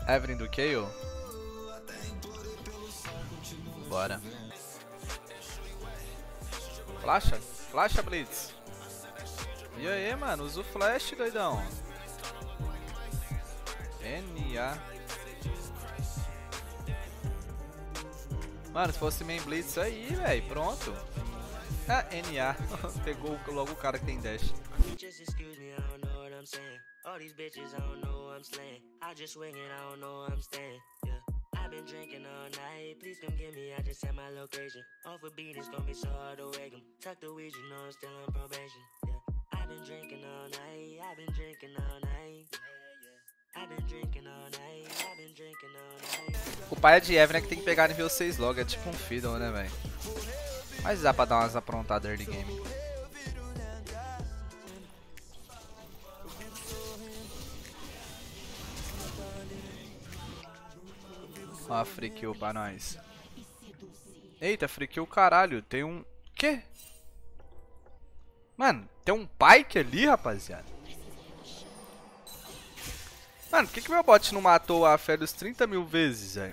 Evelyn do Kayle? Bora. Flasha? Flasha, Blitz. E aí, mano? Usa o flash, doidão. NA. Mano, se fosse main Blitz aí, velho. Pronto. Ah, NA. Pegou logo o cara que tem dash. All these bitches, I don't know I'm slaying. I just swing it, I don't know I'm staying. Yeah. I've been drinking all night. Please come get me, I just set my location. Off a beat, it's gonna be so hard to wake 'em. Tuck the weed, you know I'm still on probation. Yeah. I've been drinking all night. I've been drinking all night. I've been drinking all night. I've been drinking all night. O pai é de Evelyn que tem que pegar nível 6 logo. É tipo um Fiddle, né, velho? Mas dá pra dar umas aprontadas early game. Ó, free kill pra nós. Eita, free kill caralho. Tem um... Quê? Mano, tem um Pyke ali, rapaziada. Mano, por que meu bot não matou a Aphelios 30 mil vezes, velho?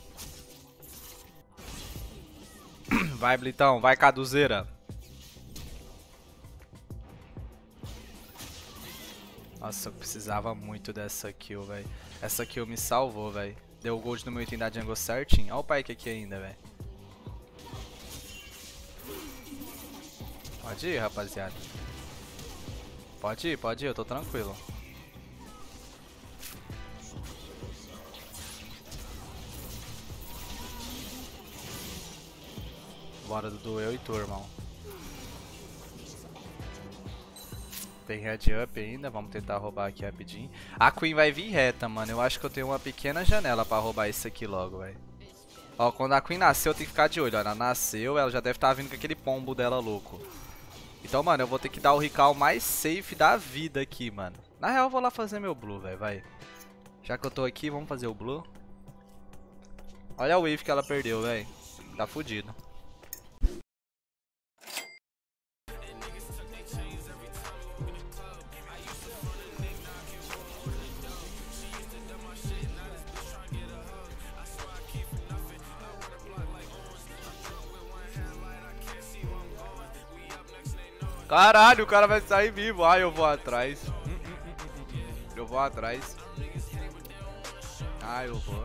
Vai, Blitão. Vai, Caduzeira. Nossa, eu precisava muito dessa kill, velho. Essa kill me salvou, velho. Deu o gold no meu item da jungle certinho. Olha o Pyke aqui ainda, velho. Pode ir, rapaziada. Pode ir, eu tô tranquilo. Bora, Dudu, eu e tu, irmão. Tem head up ainda, vamos tentar roubar aqui rapidinho. A Queen vai vir reta, mano. Eu acho que eu tenho uma pequena janela pra roubar isso aqui logo, velho. Ó, quando a Queen nasceu, tem que ficar de olho. Ó, ela nasceu, ela já deve estar vindo com aquele pombo dela louco. Então, mano, eu vou ter que dar o recall mais safe da vida aqui, mano. Na real, eu vou lá fazer meu blue, velho, vai. Já que eu tô aqui, vamos fazer o blue. Olha a wave que ela perdeu, velho. Tá fudido. Caralho, o cara vai sair vivo. Ai, eu vou atrás. Eu vou atrás. Ai, eu vou.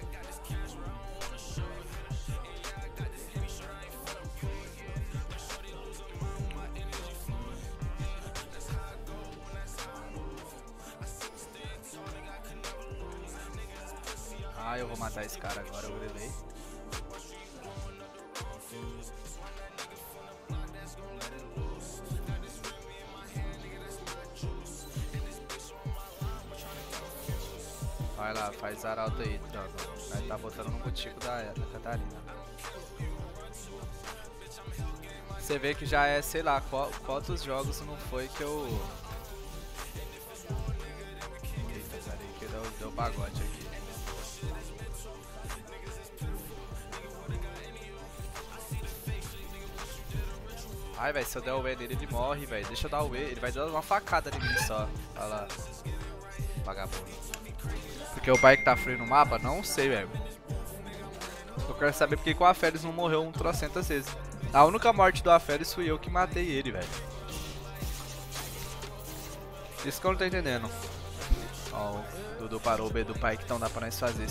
Ai, eu vou matar esse cara agora, eu relei. Vai lá, faz arauto aí, droga. Vai tá botando no botico da Catarina. Você vê que já é, sei lá, quantos jogos não foi que eu... Eita, peraí, que deu pagode aqui. Ai, velho, se eu der o E nele, ele morre, velho. Deixa eu dar o E, ele vai dar uma facada em mim só. Olha lá. Vagabundo. Porque o Pyke tá frio no mapa? Não sei, velho. Eu quero saber porque o Aphelios não morreu trocentas vezes. A única morte do Aphelios fui eu que matei ele, velho. Isso que eu não tô entendendo. Ó, o Dudu parou o B do Pyke, então dá pra nós fazer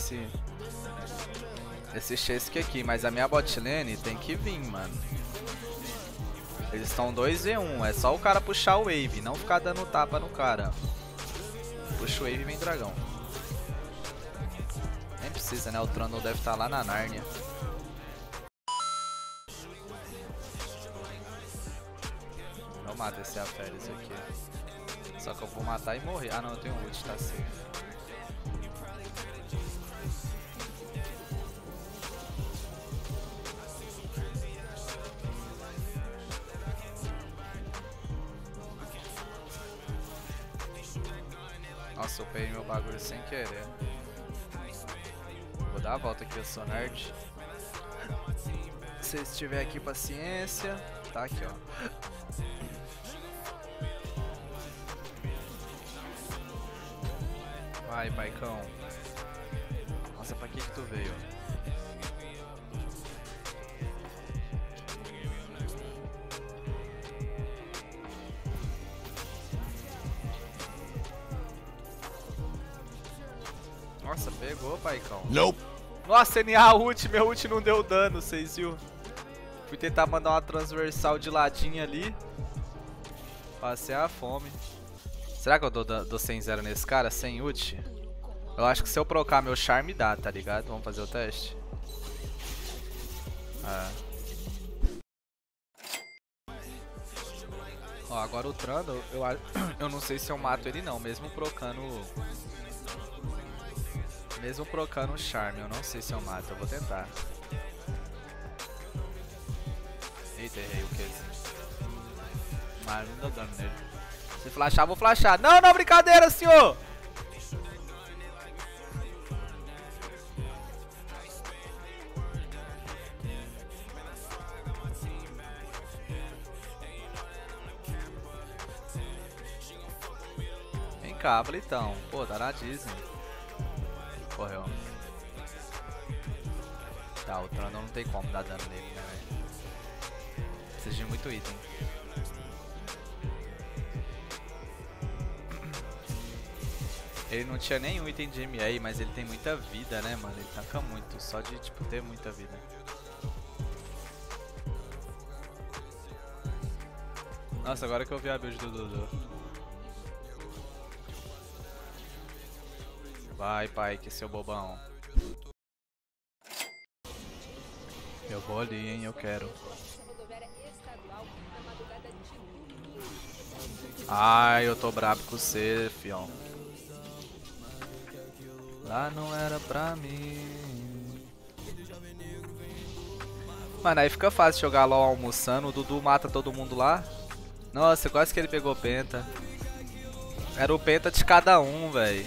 esse chase aqui. Mas a minha bot lane tem que vir, mano. Eles estão 2v1, é só o cara puxar o wave, não ficar dando tapa no cara. Puxa o wave e vem dragão. Nem precisa, né? O Trundle deve estar lá na Nárnia. Eu mato esse Aphelios aqui. Só que eu vou matar e morrer. Ah não, eu tenho ult, tá safe. Nossa, eu peguei meu bagulho sem querer. Vou dar a volta aqui, eu sou nerd. Se vocês tiverem aqui paciência, tá aqui, ó. Vai, Paicão. Beleza, pra que tu veio? Nossa, pegou, paicão. Nope. Nossa, NA ult, meu ult não deu dano, vocês viu? Fui tentar mandar uma transversal de ladinho ali. Passei a fome. Será que eu dou 100-0 nesse cara sem ult? Eu acho que se eu procar meu charme dá, tá ligado? Vamos fazer o teste? Ó, agora o Trundle, eu não sei se eu mato ele não, mesmo procando o charme, eu não sei se eu mato, eu vou tentar. Eita, errei o Qzinho. Mas não deu dano nele. Se flashar, vou flashar. Não, não, brincadeira, senhor! Vem cá, Blitão. Pô, tá na Disney. Correu. Tá, o Trundle não tem como dar dano nele, né, velho? Precisa de muito item. Ele não tinha nenhum item de MA, mas ele tem muita vida, né, mano? Ele tanca muito, só de, tipo, ter muita vida. Nossa, agora que eu vi a build do Dudu. Vai, pai, que seu bobão. Eu vou ali, hein, eu quero. Ai, eu tô brabo com você, fião. Lá não era pra mim. Mano, aí fica fácil jogar LOL almoçando. O Dudu mata todo mundo lá. Nossa, quase que ele pegou penta. Era o penta de cada um, velho.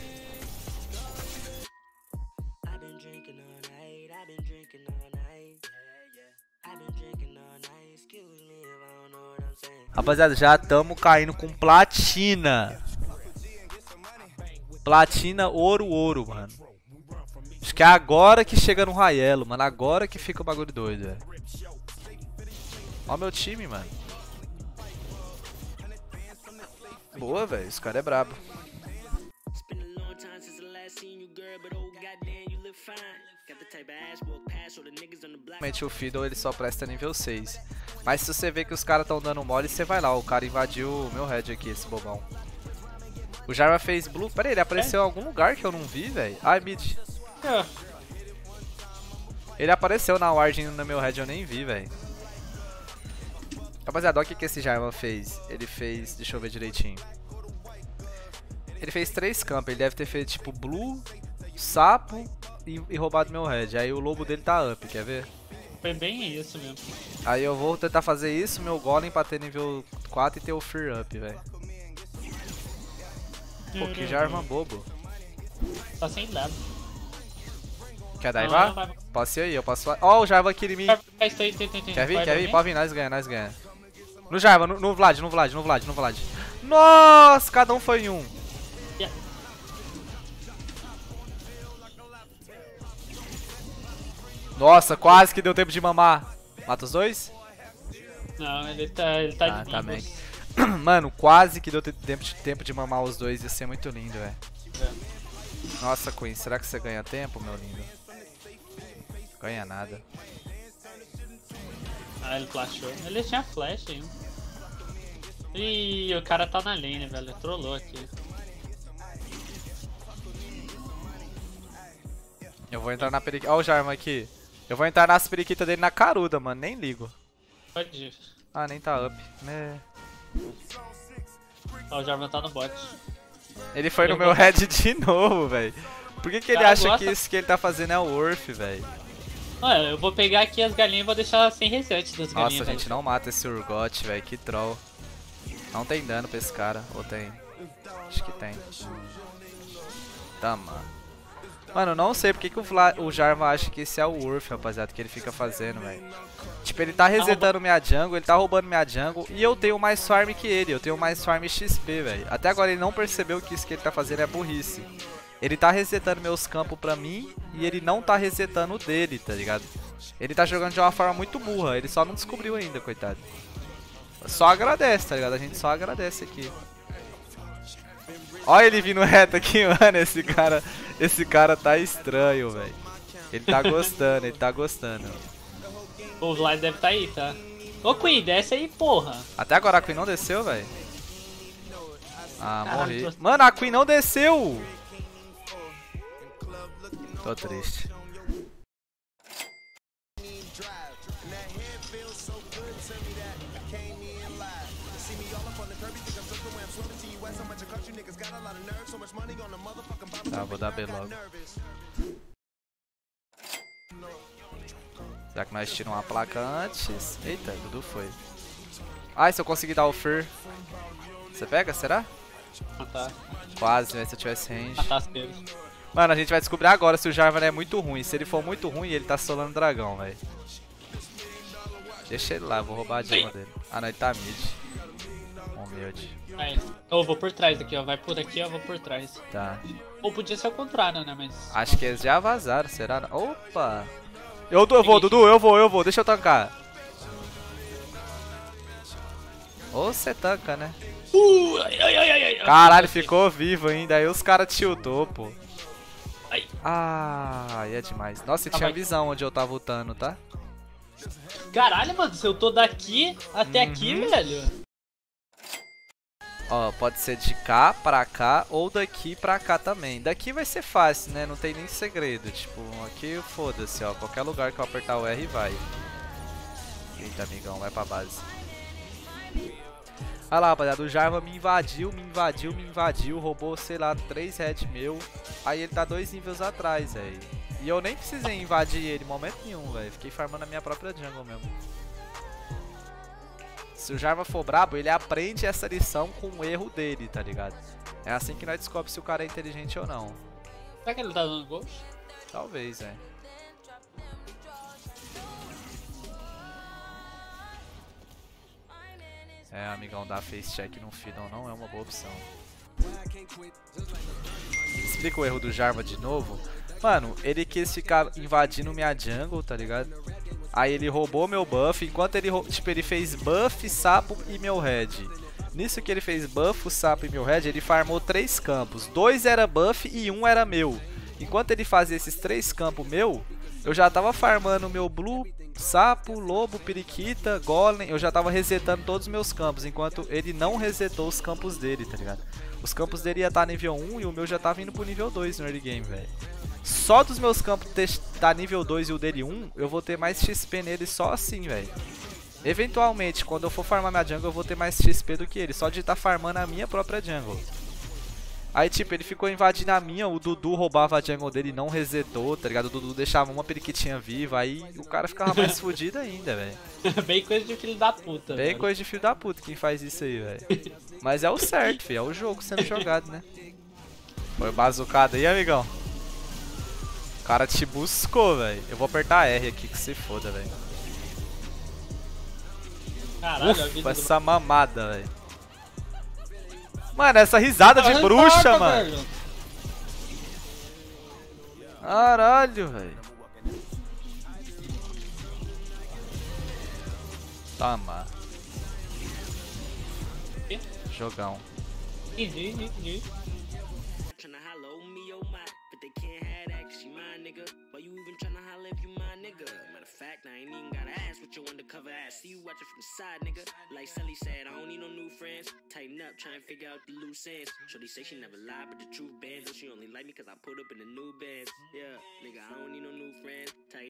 Rapaziada, já tamo caindo com platina. Platina, ouro, ouro, mano. Acho que é agora que chega no Raelo, mano. Agora que fica o bagulho doido, velho. Ó meu time, mano. Boa, velho. Esse cara é brabo. Realmente o Fiddle ele só presta nível 6. Mas se você vê que os caras tão dando mole, você vai lá. O cara invadiu o meu head aqui, esse bobão. O Jarvan fez blue. Pera aí, ele apareceu em algum lugar que eu não vi, velho. Ai, mid. Ele apareceu na ward no meu head, eu nem vi, velho. Rapaziada, olha o que esse Jarvan fez. Ele fez... Deixa eu ver direitinho. Ele fez 3 campos. Ele deve ter feito tipo blue, sapo e roubado meu head. Aí o lobo dele tá up, quer ver? Foi bem isso mesmo. Aí eu vou tentar fazer isso, meu golem pra ter nível 4 e ter o Fear up, velho. Pô, que Jarvan bobo. Tá sem dado. Quer daivar? Posso ir aí, eu posso... Ó, o Jarvan aqui em mim. Quer vir? Quer vir? Pode vir, nós ganha, nós ganha. No Jarvan, no Vlad. Nossa, cada um foi em um. Nossa, quase que deu tempo de mamar. Mata os dois? Não, ele tá de também. Mano, quase que deu tempo de mamar os dois. Ia ser muito lindo, velho. Nossa, Queen, será que você ganha tempo, meu lindo? Ganha nada. Ah, ele flashou. Ele tinha flash ainda. Ih, o cara tá na lane, velho. Ele trollou aqui. Eu vou entrar na periquita. Ó o Jarvan aqui. Eu vou entrar nas periquitas dele na caruda, mano. Nem ligo. Pode ir. Ah, nem tá up. Ó, o Jarvan tá no bot. Ele foi no meu head de novo, velho. Por que ele acha que isso que ele tá fazendo é o Worth, velho? Olha, eu vou pegar aqui as galinhas e vou deixar sem reset das galinhas. Nossa, gente, não mata esse Urgot, velho. Que troll. Não tem dano pra esse cara. Ou tem? Acho que tem. Tá, mano. Mano, eu não sei porque que o Jarvan acha que esse é o Worth, rapaziada, que ele fica fazendo, velho. Tipo, ele tá resetando minha jungle, ele tá roubando minha jungle e eu tenho mais farm que ele, eu tenho mais farm XP, velho. Até agora ele não percebeu que isso que ele tá fazendo é burrice. Ele tá resetando meus campos pra mim e ele não tá resetando o dele, tá ligado? Ele tá jogando de uma forma muito burra, ele só não descobriu ainda, coitado. Só agradece, tá ligado? A gente só agradece aqui. Olha ele vindo reto aqui, mano. Esse cara tá estranho, velho. Ele tá gostando, ele tá gostando. O Vlad deve tá aí, tá? Ô Queen, desce aí, porra. Até agora a Queen não desceu, velho. Ah, Caralho, morri. Mano, a Queen não desceu! Tô triste. Tá, vou dar B logo. Será que nós tiramos uma placa antes? Eita, Dudu foi. Ai, se eu conseguir dar o Fear. Você pega, será? Ah, tá. Quase, né? Se eu tivesse range. Ah, tá cedo. Mano, a gente vai descobrir agora se o Jarvan é muito ruim. Se ele for muito ruim, ele tá solando dragão, velho. Deixa ele lá, vou roubar a dima dele. Ah, não, ele tá mid. Humilde. Aí, eu vou por trás aqui, ó. Vai por aqui, eu vou por trás. Tá. Ou podia ser o contrário, né? Mas. Acho que eles já vazaram, será? Opa! Eu vou, Dudu, eu vou. Deixa eu tancar. Ou você tanca, né? Ai. Caralho, ficou vivo ainda. Aí os caras tiltou, pô. Ai. Ah, aí é demais. Nossa, tinha visão onde eu tava lutando, tá? Caralho, mano, se eu tô daqui até aqui, velho. Ó, pode ser de cá pra cá ou daqui pra cá também. Daqui vai ser fácil, né? Não tem nem segredo. Tipo, aqui foda-se, ó. Qualquer lugar que eu apertar o R vai. Eita, amigão, vai pra base. Olha lá, rapaziada, o Jarvan me invadiu, roubou, sei lá, 3 head meu. Aí ele tá 2 níveis atrás, velho. E eu nem precisei invadir ele em momento nenhum, velho. Fiquei farmando a minha própria jungle mesmo. Se o Jarvan for brabo, ele aprende essa lição com o erro dele, tá ligado? É assim que nós descobrimos se o cara é inteligente ou não. Será que ele tá dando gol? Talvez, velho. É, amigão, dar face check no Fiddle não é uma boa opção. Explica o erro do Jarvan de novo. Mano, ele quis ficar invadindo minha jungle, tá ligado? Aí ele roubou meu buff, enquanto ele, tipo, ele fez buff, sapo e meu head. Nisso que ele fez buff, sapo e meu head, ele farmou 3 campos. 2 era buff e 1 era meu. Enquanto ele fazia esses 3 campos meu, eu já tava farmando meu blue, sapo, lobo, periquita, golem. Eu já tava resetando todos os meus campos, enquanto ele não resetou os campos dele, tá ligado? Os campos dele ia estar nível 1 e o meu já tava indo pro nível 2 no early game, velho. Só dos meus campos tá nível 2 e o dele 1, eu vou ter mais XP nele só assim, velho. Eventualmente, quando eu for farmar minha jungle, eu vou ter mais XP do que ele, só de estar farmando a minha própria jungle. Aí, tipo, ele ficou invadindo a minha, o Dudu roubava a jungle dele e não resetou, tá ligado? O Dudu deixava uma periquitinha viva, aí o cara ficava mais fudido ainda, velho. Bem coisa de filho da puta, Bem velho. coisa de filho da puta quem faz isso aí, velho. Mas é o certo, filho, é o jogo sendo jogado, né? Foi bazucado aí, amigão. O cara te buscou, velho. Eu vou apertar R aqui, que se foda, velho. Caralho, a Ufa, vida essa mamada, velho. Mano, essa risada de bruxa, mano. Velho. Caralho, velho. Toma. Jogão. Entendi. Tryna holla on me, oh my, but they can't have that 'cause she my nigga. Why you even tryna holla if you my nigga? Matter of fact, I ain't even gotta ask what your undercover ass. See you watching from the side, nigga. Like Sally said, I don't need no new friends. Tighten up, try and figure out the loose ends. Shorty say she never lied, but the truth bends. And she only like me 'cause I put up in the new bands. Yeah, nigga, I don't need no new friends. Tighten